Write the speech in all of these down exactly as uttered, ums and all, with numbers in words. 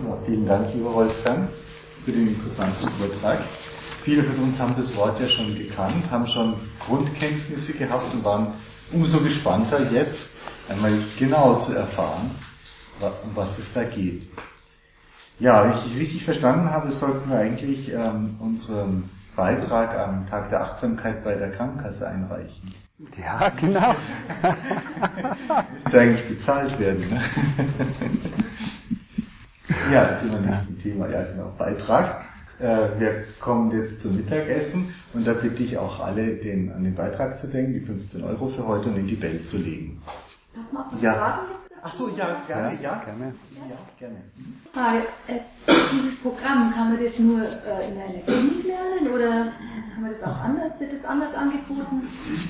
Ja, vielen Dank, lieber Wolfgang, für den interessanten Vortrag. Viele von uns haben das Wort ja schon gekannt, haben schon Grundkenntnisse gehabt und waren umso gespannter, jetzt einmal genau zu erfahren, um was es da geht. Ja, wenn ich dich richtig verstanden habe, sollten wir eigentlich ähm, unseren Beitrag am Tag der Achtsamkeit bei der Krankenkasse einreichen. Ja, genau. Müsste eigentlich bezahlt werden, ne? Ja, das ist immer nicht ein Thema, ja genau, Beitrag. Äh, wir kommen jetzt zum Mittagessen und da bitte ich auch alle, den, an den Beitrag zu denken, die fünfzehn Euro für heute und in die Welt zu legen. Darf man auch was ja. fragen jetzt? Ach so, ja, gerne, ja. Ja, gerne. Ja, gerne. Frage, äh, dieses Programm, kann man das nur äh, in einer Klinik lernen oder kann man das auch anders, wird das anders angeboten?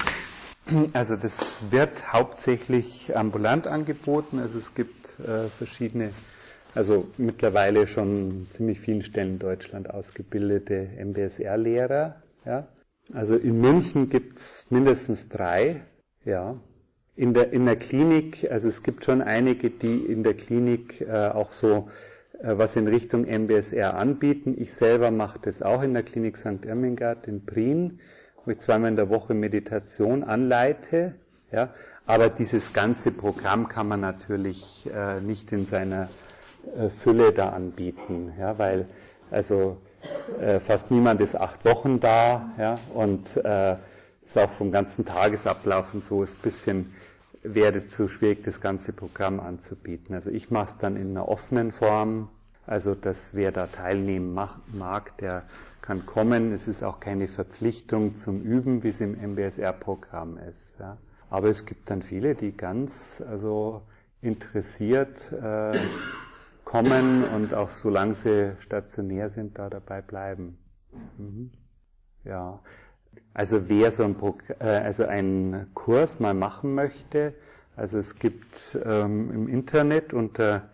Also das wird hauptsächlich ambulant angeboten, also es gibt äh, verschiedene, also mittlerweile schon ziemlich vielen Stellen in Deutschland ausgebildete M B S R-Lehrer. Ja. Also in München gibt's mindestens drei. Ja. In der in der Klinik, also es gibt schon einige, die in der Klinik äh, auch so äh, was in Richtung M B S R anbieten. Ich selber mache das auch in der Klinik Sankt Irmingard in Prien, wo ich zweimal in der Woche Meditation anleite. Ja. Aber dieses ganze Programm kann man natürlich äh, nicht in seiner Fülle da anbieten, ja, weil also äh, fast niemand ist acht Wochen da, ja, und äh, ist auch vom ganzen Tagesablauf und so ist ein bisschen, wäre zu schwierig, das ganze Programm anzubieten. Also ich mache es dann in einer offenen Form, also dass wer da teilnehmen mag, der kann kommen. Es ist auch keine Verpflichtung zum Üben, wie es im M B S R-Programm ist. Ja. Aber es gibt dann viele, die ganz also interessiert äh, kommen und auch solange sie stationär sind, da dabei bleiben. Mhm. Ja, also wer so ein, Progr- äh, also einen Kurs mal machen möchte, also es gibt ähm, im Internet unter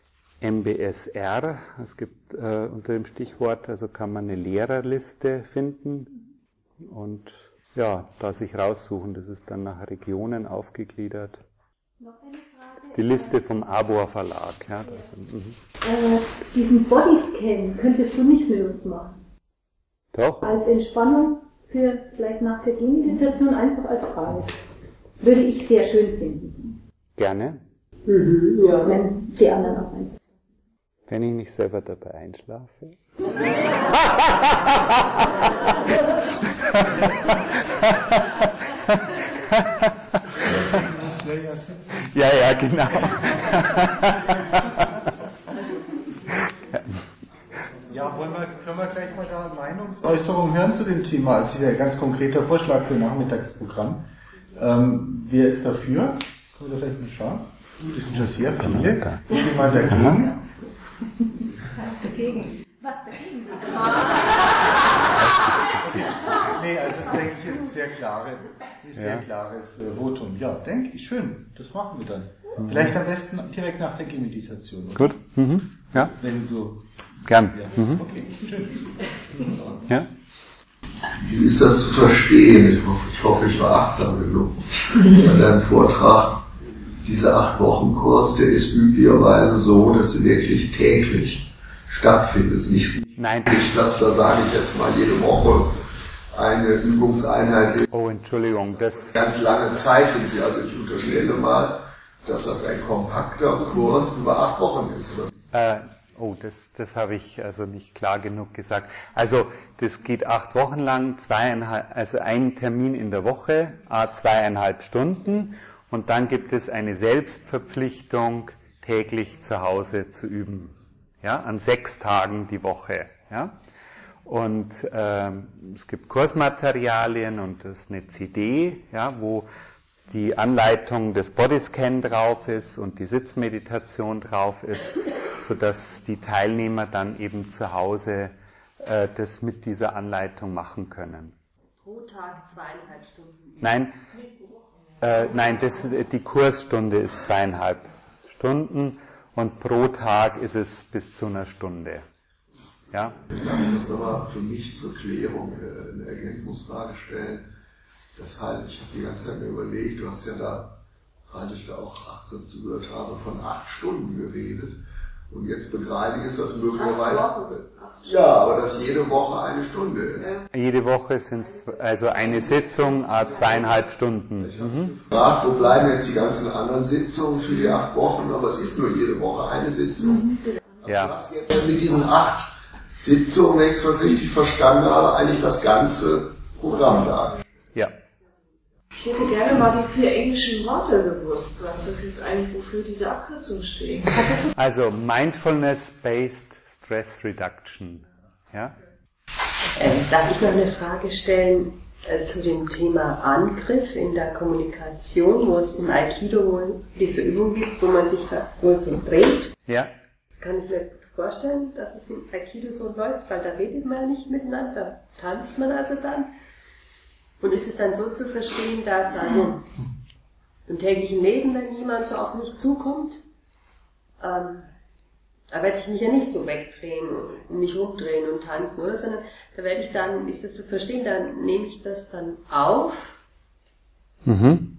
M B S R, es gibt äh, unter dem Stichwort, also kann man eine Lehrerliste finden und ja, da sich raussuchen, das ist dann nach Regionen aufgegliedert. Noch eine Frage. Das ist die Liste vom Arbor Verlag. Ja, das, mhm. äh, diesen Bodyscan könntest du nicht mit uns machen? Doch. Als Entspannung für vielleicht nach der Gehmeditation, einfach als Frage. Würde ich sehr schön finden. Gerne. Mhm, ja. Wenn die anderen auch einfach. Wenn ich nicht selber dabei einschlafe. Ja, ja, genau. Ja, wollen wir, können wir gleich mal da Meinungsäußerungen hören zu dem Thema, als dieser ganz konkreter Vorschlag für Nachmittagsprogramm. Ähm, wer ist dafür? Können wir da vielleicht mal schauen? Das sind schon sehr viele. Ist jemand dagegen? Dagegen. Was dagegen? Nee, also das denke ich ist ein sehr, klare, ein sehr ja. klares äh, Votum. Ja, denke ich, schön. Das machen wir dann. Mhm. Vielleicht am besten direkt nach der Gehmeditation. Oder? Gut. Mhm. Ja. Wenn du... Gern. Ja. Mhm. Okay, schön. Ja. Wie ist das zu verstehen? Ich hoffe, ich, hoffe, ich war achtsam genug bei deinem Vortrag. Dieser acht-Wochen-Kurs, der ist üblicherweise so, dass du wirklich täglich stattfindest. Nicht, Nein. nicht, dass da sage ich jetzt mal jede Woche eine Übungseinheit ist. Oh, Entschuldigung, das... Ganz lange Zeit hin. Also ich unterstelle mal, dass das ein kompakter Kurs über acht Wochen ist. Äh, oh, das, das habe ich also nicht klar genug gesagt. Also das geht acht Wochen lang, zweieinhalb, also ein Termin in der Woche, a zweieinhalb Stunden. Und dann gibt es eine Selbstverpflichtung, täglich zu Hause zu üben. Ja, an sechs Tagen die Woche. Ja. Und ähm, es gibt Kursmaterialien und das ist eine C D, ja, wo die Anleitung des Bodyscan drauf ist und die Sitzmeditation drauf ist, sodass die Teilnehmer dann eben zu Hause äh, das mit dieser Anleitung machen können. Pro Tag zweieinhalb Stunden? Nein, äh, nein, das, die Kursstunde ist zweieinhalb Stunden und pro Tag ist es bis zu einer Stunde. Ja? Darf ich das nochmal für mich zur Klärung eine Ergänzungsfrage stellen? Das heißt, ich habe die ganze Zeit mir überlegt, du hast ja da, falls ich da auch achtsam zugehört habe, von acht Stunden geredet. Und Und jetzt begreife ich, ist das möglicherweise. Ja, aber dass jede Woche eine Stunde ist. Jede Woche sind es also eine Sitzung, a zweieinhalb Stunden. Ich habe mhm. gefragt, wo bleiben jetzt die ganzen anderen Sitzungen für die acht Wochen, aber es ist nur jede Woche eine Sitzung. Mhm. Also ja. was jetzt mit diesen acht Sitzungen, wenn ich es richtig verstanden habe, eigentlich das ganze Programm da. Ja. Ich hätte gerne mal die vier englischen Worte gewusst, was das jetzt eigentlich, wofür diese Abkürzung steht. Also Mindfulness-Based Stress Reduction. Ja? Ähm, darf ich noch eine Frage stellen äh, zu dem Thema Angriff in der Kommunikation, wo es im Aikido wohl diese Übung gibt, wo man sich da wohl so dreht? Ja. Das kann ich mir gut vorstellen, dass es im Aikido so läuft, weil da redet man nicht miteinander, da tanzt man also dann. Und ist es dann so zu verstehen, dass also im täglichen Leben, wenn jemand so auf mich zukommt, ähm, da werde ich mich ja nicht so wegdrehen und mich rumdrehen und tanzen, oder? Sondern da werde ich dann, ist das zu verstehen, dann nehme ich das dann auf, mhm.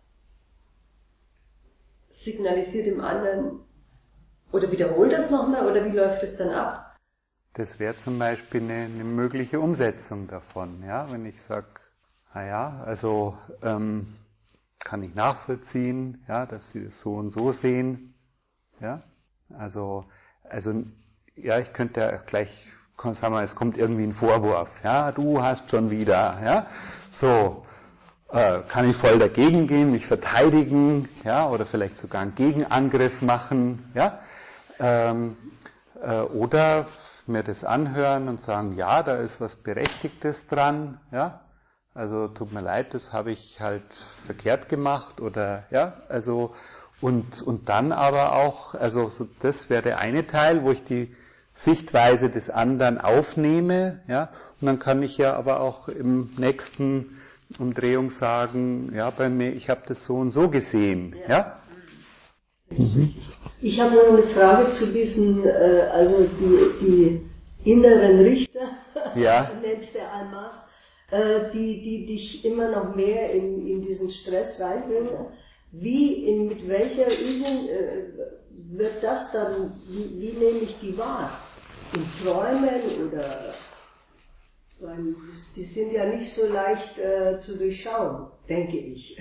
signalisiere dem anderen oder wiederhole das nochmal oder wie läuft das dann ab? Das wäre zum Beispiel eine, eine mögliche Umsetzung davon, ja, wenn ich sage, naja, also ähm, kann ich nachvollziehen, ja, dass Sie das so und so sehen, ja, also, also, ja, ich könnte ja gleich, sagen wir, es kommt irgendwie ein Vorwurf, ja, du hast schon wieder, ja, so, äh, kann ich voll dagegen gehen, mich verteidigen, ja, oder vielleicht sogar einen Gegenangriff machen, ja, ähm, äh, oder mir das anhören und sagen, ja, da ist was Berechtigtes dran, ja, also tut mir leid, das habe ich halt verkehrt gemacht oder, ja, also, und, und dann aber auch, also so, das wäre der eine Teil, wo ich die Sichtweise des anderen aufnehme, ja, und dann kann ich ja aber auch im nächsten Umdrehung sagen, ja, bei mir, ich habe das so und so gesehen, ja. Mhm. Ich habe noch eine Frage zu diesen, äh, also die, die inneren Richter, ja. nennt der Almas, äh, die, die dich immer noch mehr in, in diesen Stress reinbringen. Wie, in, mit welcher Übung äh, wird das dann, wie, wie nehme ich die wahr? In Träumen oder, weil die sind ja nicht so leicht äh, zu durchschauen, denke ich.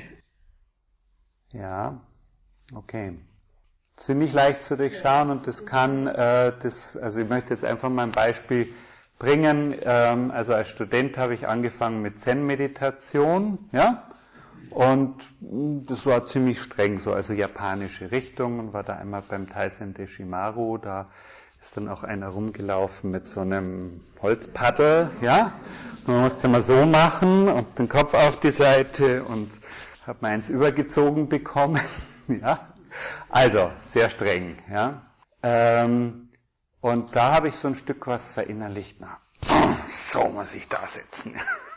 Ja, okay. Ziemlich leicht zu durchschauen und das kann, äh, das, also ich möchte jetzt einfach mal ein Beispiel bringen. Ähm, also als Student habe ich angefangen mit Zen-Meditation, ja. Und das war ziemlich streng, so, also japanische Richtung, und war da einmal beim Taisen Deshimaru, da ist dann auch einer rumgelaufen mit so einem Holzpaddel, ja, und man musste mal so machen und den Kopf auf die Seite und habe mal eins übergezogen bekommen, ja, also sehr streng, ja, ähm, und da habe ich so ein Stück was verinnerlicht, na, so muss ich da sitzen,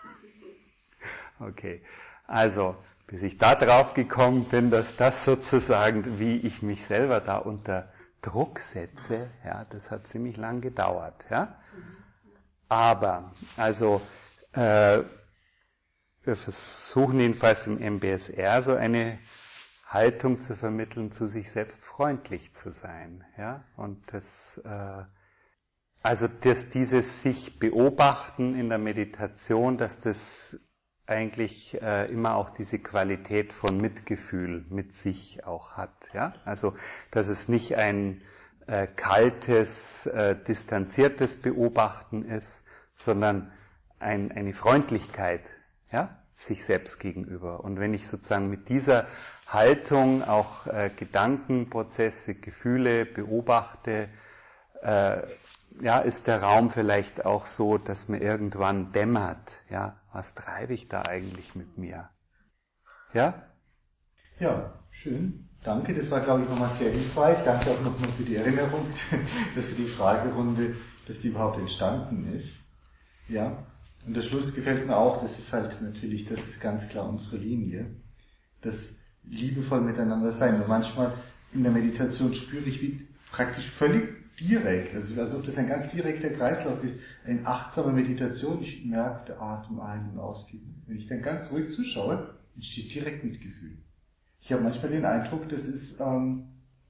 okay. Also, bis ich da drauf gekommen bin, dass das sozusagen, wie ich mich selber da unter Druck setze, ja, das hat ziemlich lang gedauert, ja. Aber, also, äh, wir versuchen jedenfalls im M B S R so eine Haltung zu vermitteln, zu sich selbst freundlich zu sein, ja. Und das, äh, also, dass dieses sich beobachten in der Meditation, dass das eigentlich äh, immer auch diese Qualität von Mitgefühl mit sich auch hat, ja, also dass es nicht ein äh, kaltes, äh, distanziertes Beobachten ist, sondern ein, eine Freundlichkeit, ja, sich selbst gegenüber. Und wenn ich sozusagen mit dieser Haltung auch äh, Gedankenprozesse, Gefühle beobachte, äh, ja, ist der Raum vielleicht auch so, dass mir irgendwann dämmert, ja, was treibe ich da eigentlich mit mir? Ja? Ja, schön. Danke, das war, glaube ich, nochmal sehr hilfreich. Danke auch nochmal für die Erinnerung, dass für die Fragerunde, dass die überhaupt entstanden ist. Ja, und der Schluss gefällt mir auch, das ist halt natürlich, das ist ganz klar unsere Linie. Das liebevoll miteinander sein. Und manchmal in der Meditation spüre ich, wie praktisch völlig direkt, also als ob das ein ganz direkter Kreislauf ist, eine achtsame Meditation, ich merke, der Atem ein- und ausgeht. Wenn ich dann ganz ruhig zuschaue, entsteht direkt Mitgefühl. Ich habe manchmal den Eindruck, das ist, ähm,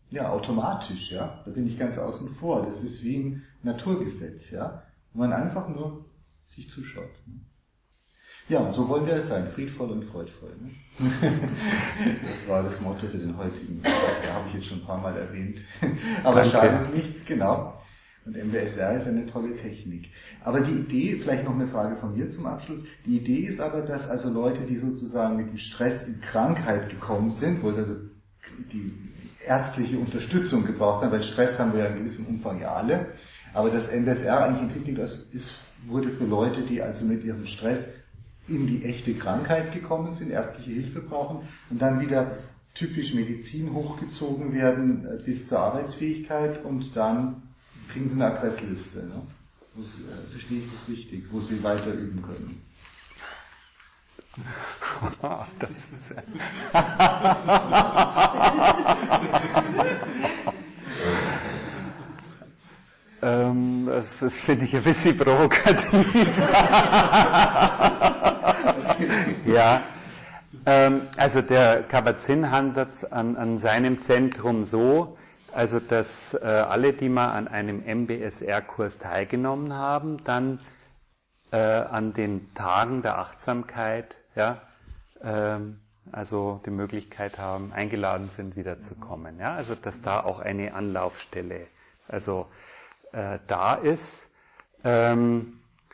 Ja, automatisch, ja. Da bin ich ganz außen vor. Das ist wie ein Naturgesetz, ja. Wo man einfach nur sich zuschaut. Ja, und so wollen wir es sein. Friedvoll und freudvoll. Ne? Das war das Motto für den heutigen Tag. Da habe ich jetzt schon ein paar Mal erwähnt. Aber schadet nichts, genau. Und M B S R ist eine tolle Technik. Aber die Idee, vielleicht noch eine Frage von mir zum Abschluss, die Idee ist aber, dass also Leute, die sozusagen mit dem Stress in Krankheit gekommen sind, wo es also die ärztliche Unterstützung gebraucht haben, weil Stress haben wir ja in gewissem Umfang ja alle, aber das M B S R eigentlich entwickelt ist, wurde für Leute, die also mit ihrem Stress in die echte Krankheit gekommen sind, ärztliche Hilfe brauchen und dann wieder typisch Medizin hochgezogen werden bis zur Arbeitsfähigkeit und dann kriegen sie eine Adressliste, ne? Wo sie, äh, verstehe ich das richtig, wo sie weiter üben können. Das ist ähm, das, das finde ich ein bisschen provokativ. Ja, ähm, also der Kabat-Zinn handelt an, an seinem Zentrum so, also dass äh, alle, die mal an einem M B S R-Kurs teilgenommen haben, dann äh, an den Tagen der Achtsamkeit, ja, ähm, also die Möglichkeit haben, eingeladen sind, wiederzukommen. Ja, also dass da auch eine Anlaufstelle also äh, da ist. Ähm,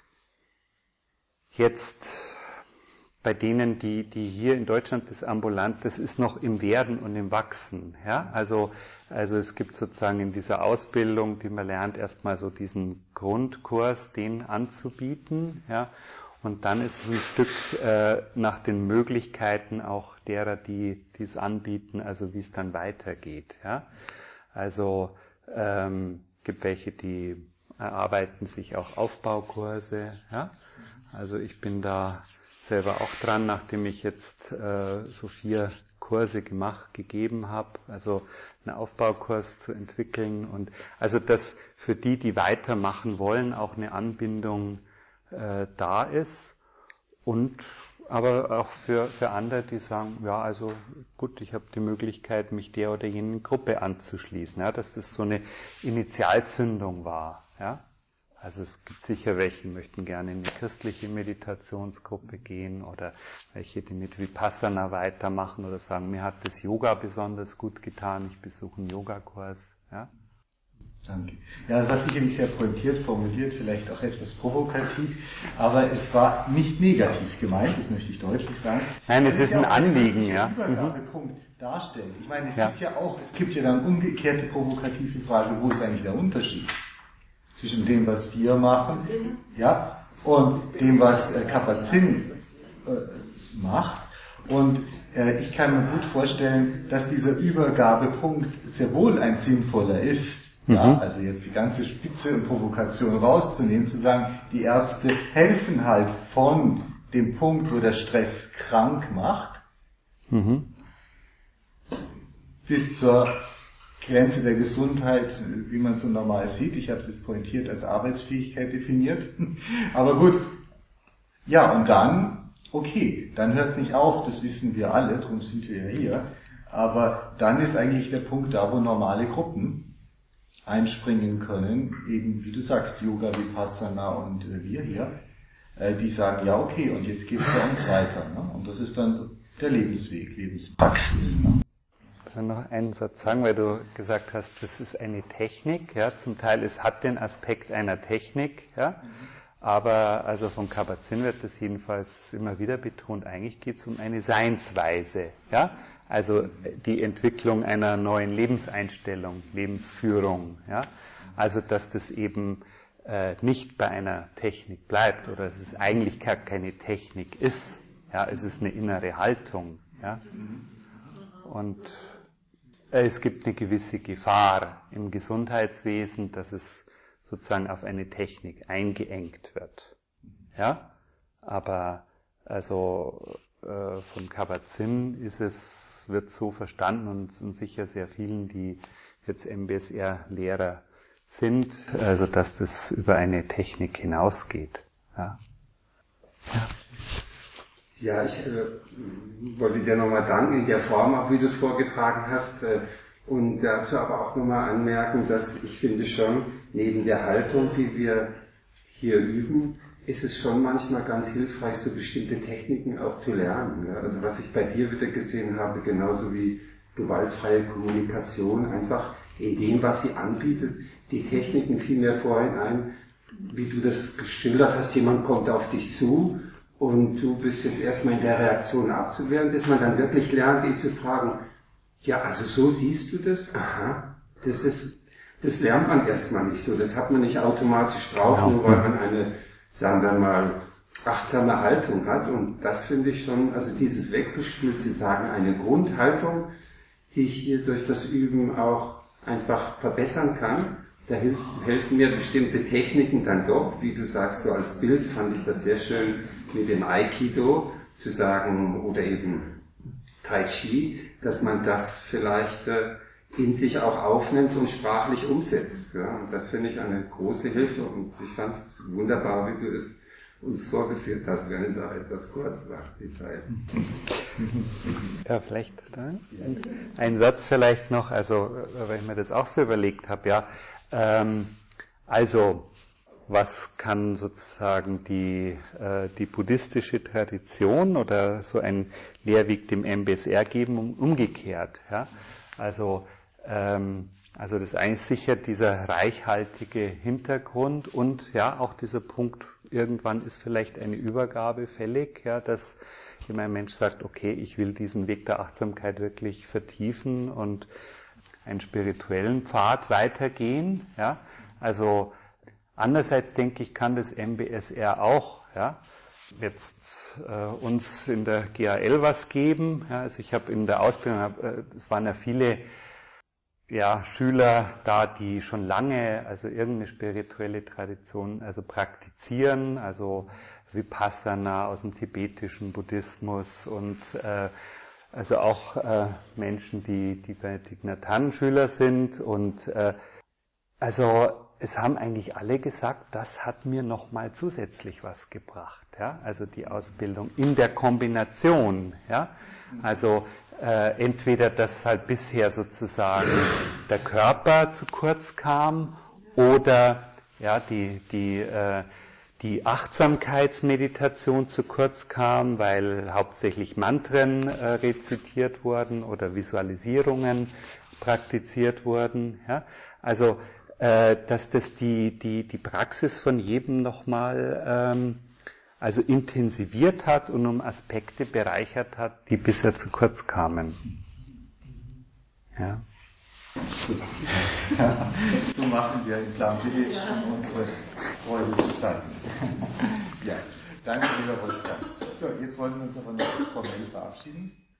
jetzt bei denen, die, die hier in Deutschland das ambulant, das ist noch im Werden und im Wachsen. Ja? Also, also es gibt sozusagen in dieser Ausbildung, die man lernt, erstmal so diesen Grundkurs, den anzubieten. Ja? Und dann ist es ein Stück äh, nach den Möglichkeiten auch derer, die es anbieten, also wie es dann weitergeht. Ja? Also ähm, gibt welche, die erarbeiten sich auch Aufbaukurse. Ja? Also ich bin da selber auch dran, nachdem ich jetzt äh, so vier Kurse gemacht, gegeben habe, also einen Aufbaukurs zu entwickeln und also dass für die, die weitermachen wollen, auch eine Anbindung äh, da ist und aber auch für, für andere, die sagen, ja, also gut, ich habe die Möglichkeit, mich der oder jenen Gruppe anzuschließen, ja, dass das so eine Initialzündung war, ja. Also es gibt sicher welche, die möchten gerne in eine christliche Meditationsgruppe gehen oder welche, die mit Vipassana weitermachen oder sagen, mir hat das Yoga besonders gut getan, ich besuche einen Yogakurs. Ja? Danke. Ja, das war sicherlich sehr pointiert formuliert, vielleicht auch etwas provokativ, aber es war nicht negativ gemeint, das möchte ich deutlich sagen. Nein, es ist ein Anliegen, ja. Übergabepunkt darstellt. Ich meine, es ja. ist ja auch, es gibt ja dann umgekehrte provokative Frage, wo ist eigentlich der Unterschied zwischen dem, was wir machen, ja, und dem, was äh, Kabat-Zinn äh, macht. Und äh, ich kann mir gut vorstellen, dass dieser Übergabepunkt sehr wohl ein sinnvoller ist. Mhm. Ja, also jetzt die ganze Spitze und Provokation rauszunehmen, zu sagen, die Ärzte helfen halt von dem Punkt, wo der Stress krank macht, mhm. bis zur Grenze der Gesundheit, wie man so normal sieht. Ich habe es jetzt pointiert als Arbeitsfähigkeit definiert. Aber gut, ja, und dann, okay, dann hört es nicht auf, das wissen wir alle, darum sind wir ja hier. Aber dann ist eigentlich der Punkt da, wo normale Gruppen einspringen können, eben wie du sagst, Yoga, Vipassana und äh, wir hier, äh, die sagen, ja, okay, und jetzt geht es bei uns weiter. Ne? Und das ist dann so der Lebensweg, Lebenspraxis. Ne? Noch einen Satz sagen, weil du gesagt hast, das ist eine Technik, ja, zum Teil, es hat den Aspekt einer Technik, ja, mhm. aber also von Kabat-Zinn wird das jedenfalls immer wieder betont, eigentlich geht es um eine Seinsweise, ja, also die Entwicklung einer neuen Lebenseinstellung, Lebensführung, ja, also dass das eben äh, nicht bei einer Technik bleibt oder dass es eigentlich gar keine Technik ist, ja, es ist eine innere Haltung, ja, und es gibt eine gewisse Gefahr im Gesundheitswesen, dass es sozusagen auf eine Technik eingeengt wird. Ja, aber also äh, von Kabat-Zinn ist es, wird so verstanden und, und sicher sehr vielen, die jetzt M B S R-Lehrer sind, also dass das über eine Technik hinausgeht. Ja. Ja. Ja, ich äh, wollte dir nochmal danken in der Form, auch wie du es vorgetragen hast. Äh, Und dazu aber auch nochmal anmerken, dass ich finde schon, neben der Haltung, die wir hier üben, ist es schon manchmal ganz hilfreich, so bestimmte Techniken auch zu lernen. Also was ich bei dir wieder gesehen habe, genauso wie gewaltfreie Kommunikation, einfach in dem, was sie anbietet, die Techniken fielen mir vorhin ein, wie du das geschildert hast, jemand kommt auf dich zu und du bist jetzt erstmal in der Reaktion abzuwehren, bis man dann wirklich lernt, ihn zu fragen, ja, also so siehst du das? Aha, das ist, das lernt man erstmal nicht so, das hat man nicht automatisch drauf, nur weil man eine, sagen wir mal, achtsame Haltung hat. Und das finde ich schon, also dieses Wechselspiel zu sagen, eine Grundhaltung, die ich hier durch das Üben auch einfach verbessern kann. Da hilf, helfen mir bestimmte Techniken dann doch, wie du sagst, so als Bild fand ich das sehr schön mit dem Aikido zu sagen oder eben Tai Chi, dass man das vielleicht äh, in sich auch aufnimmt und sprachlich umsetzt. Ja. Und das finde ich eine große Hilfe und ich fand es wunderbar, wie du es uns vorgeführt hast, wenn es auch etwas kurz war, die Zeit. Ja, vielleicht ein, ein Satz vielleicht noch, also weil ich mir das auch so überlegt habe, ja, ähm, also was kann sozusagen die, äh, die buddhistische Tradition oder so ein Lehrweg dem M B S R geben, um, umgekehrt, ja, also ähm, also das eine ist sicher dieser reichhaltige Hintergrund und ja auch dieser Punkt, irgendwann ist vielleicht eine Übergabe fällig, ja, dass immer ein Mensch sagt, okay, ich will diesen Weg der Achtsamkeit wirklich vertiefen und einen spirituellen Pfad weitergehen, ja, also andererseits denke ich, kann das M B S R auch, ja, jetzt äh, uns in der G A L was geben, ja, also ich habe in der Ausbildung, es äh, waren ja viele ja, Schüler da, die schon lange, also irgendeine spirituelle Tradition, also praktizieren, also Vipassana aus dem tibetischen Buddhismus und äh, also auch äh, Menschen, die, die bei Thich Nhat Hanh Schüler sind und äh, also es haben eigentlich alle gesagt, das hat mir nochmal zusätzlich was gebracht, ja, also die Ausbildung in der Kombination, ja, also Äh, entweder, dass halt bisher sozusagen der Körper zu kurz kam oder ja die die äh, die Achtsamkeitsmeditation zu kurz kam, weil hauptsächlich Mantren äh, rezitiert wurden oder Visualisierungen praktiziert wurden. Ja? Also äh, dass das die die die Praxis von jedem nochmal ähm, also intensiviert hat und um Aspekte bereichert hat, die bisher zu kurz kamen. Ja. Ja, so machen wir im Plan Village unsere Freude zu zeigen. Ja, danke lieber Wolfgang. So, jetzt wollen wir uns aber noch formell verabschieden.